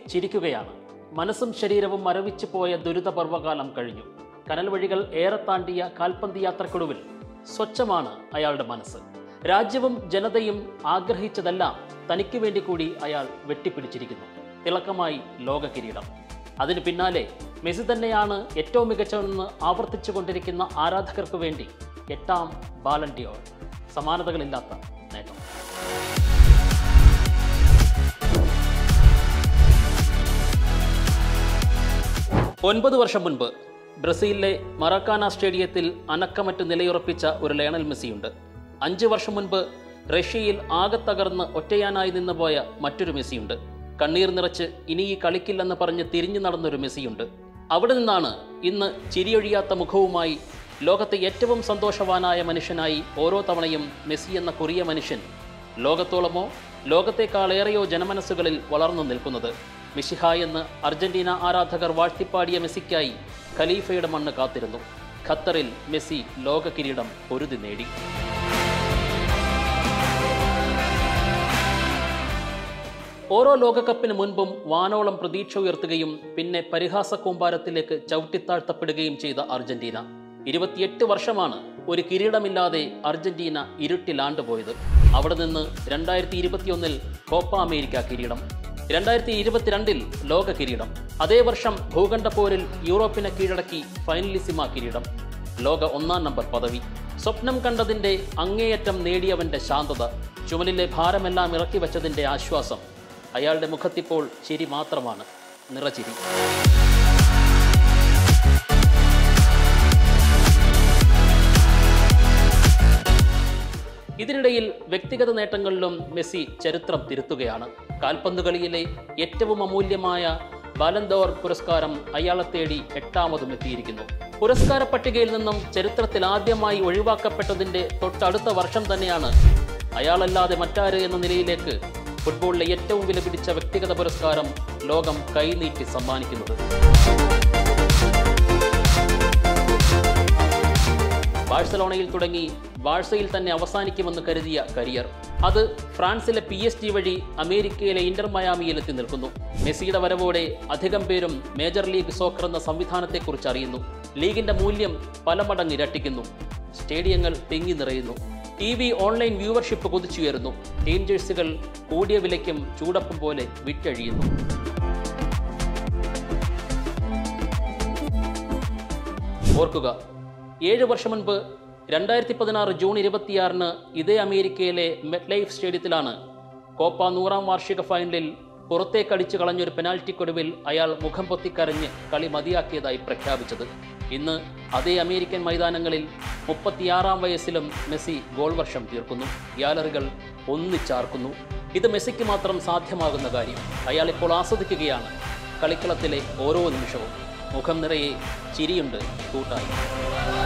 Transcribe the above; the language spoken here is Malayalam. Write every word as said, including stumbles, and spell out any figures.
ചിരിക്കുകയാണ്. മനസ്സും ശരീരവും മരവിച്ചു പോയ ദുരിതപർവ്വകാലം കഴിഞ്ഞു. കനൽ വഴികൾ ഏറെ താണ്ടിയ കാൽപന്ത് യാത്രക്കൊടുവിൽ സ്വച്ഛമാണ് അയാളുടെ മനസ്സ്. രാജ്യവും ജനതയും ആഗ്രഹിച്ചതെല്ലാം തനിക്ക് വേണ്ടി കൂടി അയാൾ വെട്ടിപ്പിടിച്ചിരിക്കുന്നു. തിളക്കമായി ലോക കിരീടം. അതിന് പിന്നാലെ മെസ്സി തന്നെയാണ് ഏറ്റവും മികച്ചവെന്ന് ആവർത്തിച്ചു കൊണ്ടിരിക്കുന്ന ആരാധകർക്ക് വേണ്ടി എട്ടാം ബാലൻ ഡി ഓർ. സമാനതകളില്ലാത്ത നേട്ടം. ഒൻപത് വർഷം മുൻപ് ബ്രസീലിലെ മറക്കാന സ്റ്റേഡിയത്തിൽ അനക്കമറ്റ് നിലയുറപ്പിച്ച ഒരു ലയണൽ മെസ്സിയുണ്ട്. അഞ്ച് വർഷം മുൻപ് റഷ്യയിൽ ആകെ തകർന്ന് ഒറ്റയാനായി നിന്ന് പോയ മറ്റൊരു മെസ്സിയുണ്ട്. കണ്ണീർ നിറച്ച് ഇനി ഈ കളിക്കില്ലെന്ന് പറഞ്ഞ് തിരിഞ്ഞു നടന്നൊരു മെസ്സിയുണ്ട്. അവിടെ നിന്നാണ് ഇന്ന് ചിരിയൊഴിയാത്ത മുഖവുമായി ലോകത്തെ ഏറ്റവും സന്തോഷവാനായ മനുഷ്യനായി ഓരോ തവണയും മെസ്സി എന്ന കൊറിയ മനുഷ്യൻ ലോകത്തോളമോ ലോകത്തെക്കാളേറെയോ ജനമനസ്സുകളിൽ വളർന്നു നിൽക്കുന്നത്. മിശിഹ എന്ന് അർജന്റീന ആരാധകർ വാഴ്ത്തിപ്പാടിയ മെസ്സിക്കായി ഖലീഫയുടെ മണ്ണ് കാത്തിരുന്നു. ഖത്തറിൽ മെസ്സി ലോക കിരീടം പൊരുതി നേടി. ഓരോ ലോകകപ്പിന് മുൻപും വാനോളം പ്രതീക്ഷ ഉയർത്തുകയും പിന്നെ പരിഹാസ കൂമ്പാരത്തിലേക്ക് ചവിട്ടിത്താഴ്ത്തപ്പെടുകയും ചെയ്ത അർജന്റീന. ഇരുപത്തിയെട്ട് വർഷമാണ് ഒരു കിരീടമില്ലാതെ അർജന്റീന ഇരുട്ടിലാണ്ടുപോയത്. അവിടെ നിന്ന് രണ്ടായിരത്തി ഇരുപത്തിയൊന്നിൽ കോപ്പ അമേരിക്ക കിരീടം, രണ്ടായിരത്തി ഇരുപത്തിരണ്ടിൽ ലോക കിരീടം, അതേ വർഷം ഭൂഖണ്ഡപ്പോരിൽ യൂറോപ്പിനെ കീഴടക്കി ഫൈനലിസിമ കിരീടം, ലോക ഒന്നാം നമ്പർ പദവി. സ്വപ്നം കണ്ടതിൻ്റെ അങ്ങേയറ്റം നേടിയവൻ്റെ ശാന്തത, ചുമലിലെ ഭാരമെല്ലാം ഇറക്കി വച്ചതിൻ്റെ ആശ്വാസം. അയാളുടെ മുഖത്തിപ്പോൾ ചിരി മാത്രമാണ്, നിറചിരി. ഇതിനിടയിൽ വ്യക്തിഗത നേട്ടങ്ങളിലും മെസ്സി ചരിത്രം തിരുത്തുകയാണ്. കാൽപന്ത് കളിയിലെ ഏറ്റവും അമൂല്യമായ ബാലൻ ഡോർ പുരസ്കാരം അയാളെ തേടി എട്ടാമതും എത്തിയിരിക്കുന്നു. പുരസ്കാര പട്ടികയിൽ നിന്നും ചരിത്രത്തിൽ ആദ്യമായി ഒഴിവാക്കപ്പെട്ടതിൻ്റെ തൊട്ടടുത്ത വർഷം തന്നെയാണ് അയാളല്ലാതെ മറ്റാര് എന്ന നിലയിലേക്ക് ഫുട്ബോളിലെ ഏറ്റവും വിലപിടിച്ച വ്യക്തിഗത പുരസ്കാരം ലോകം കൈനീട്ടി സമ്മാനിക്കുന്നത്. ബാഴ്സലോണയിൽ തുടങ്ങി ബാഴ്സയിൽ തന്നെ അവസാനിക്കുമെന്ന് കരുതിയ കരിയർ, അത് ഫ്രാൻസിലെ പി എസ് ജി വഴി അമേരിക്കയിലെ ഇന്റർ മയാമിയിൽ എത്തി നിൽക്കുന്നു. മെസ്സിയുടെ വരവോടെ അധികം പേരും മേജർ ലീഗ് സോക്കർ എന്ന സംവിധാനത്തെക്കുറിച്ച് അറിയുന്നു. ലീഗിന്റെ മൂല്യം പല മടങ്ങ് ഇരട്ടിക്കുന്നു. സ്റ്റേഡിയങ്ങൾ തിങ്ങി നിറയുന്നു. ടി വി ഓൺലൈൻ വ്യൂവർഷിപ്പ് കുതിച്ചുയരുന്നു. ടീം ജേഴ്സികൾ കൂടിയ വിലയ്ക്കും ചൂടപ്പം പോലെ വിറ്റഴിയുന്നു. ഓർക്കുക, ഏഴ് വർഷം മുൻപ് രണ്ടായിരത്തി പതിനാറ് ജൂൺ ഇരുപത്തിയാറിന് ഇതേ അമേരിക്കയിലെ മെറ്റ്ലൈഫ് സ്റ്റേഡിയത്തിലാണ് കോപ്പ നൂറാം വാർഷിക ഫൈനലിൽ പുറത്തേക്കടിച്ചു കളഞ്ഞൊരു പെനാൽറ്റിക്കൊടുവിൽ അയാൾ മുഖം പൊത്തിക്കരഞ്ഞ് കളി മതിയാക്കിയതായി പ്രഖ്യാപിച്ചത്. ഇന്ന് അതേ അമേരിക്കൻ മൈതാനങ്ങളിൽ മുപ്പത്തിയാറാം വയസ്സിലും മെസ്സി ഗോൾ വർഷം തീർക്കുന്നു. ഗ്യാലറികൾ ഒന്നിച്ചാർക്കുന്നു. ഇത് മെസ്സിക്ക് മാത്രം സാധ്യമാകുന്ന കാര്യം. അയാൾ ഇപ്പോൾ ആസ്വദിക്കുകയാണ് കളിക്കളത്തിലെ ഓരോ നിമിഷവും. മുഖം നിറയെ ചിരിയുണ്ട് കൂട്ടായി.